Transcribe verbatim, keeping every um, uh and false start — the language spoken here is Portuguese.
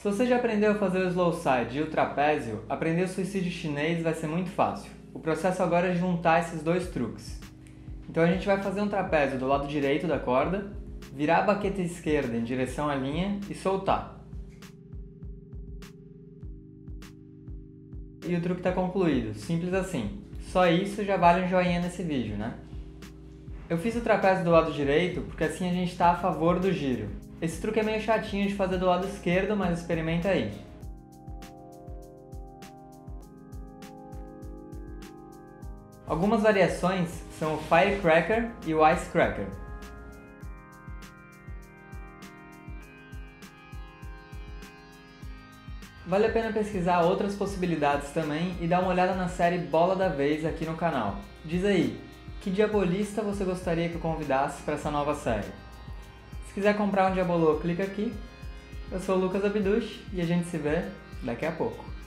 você já aprendeu a fazer o slow side e o trapézio, aprender o suicídio chinês vai ser muito fácil. O processo agora é juntar esses dois truques. Então a gente vai fazer um trapézio do lado direito da corda, virar a baqueta esquerda em direção à linha e soltar. E o truque está concluído, simples assim. Só isso já vale um joinha nesse vídeo, né? Eu fiz o trapézio do lado direito porque assim a gente está a favor do giro. Esse truque é meio chatinho de fazer do lado esquerdo, mas experimenta aí. Algumas variações são o Firecracker e o Icecracker. Vale a pena pesquisar outras possibilidades também e dar uma olhada na série Bola da Vez aqui no canal. Diz aí, que diabolista você gostaria que eu convidasse para essa nova série? Se quiser comprar um diabolô, clica aqui. Eu sou o Lucas Abduch e a gente se vê daqui a pouco.